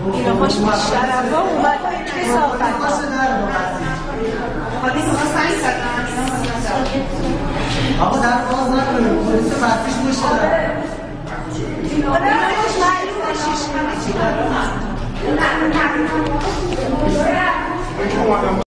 اینا هاش بیشتر ها اومد کسافت حالی که ما سنگ زدن آقا در باز نکنیم پلیس مفتیش میشه برایش معلوم شیش همه چی دارم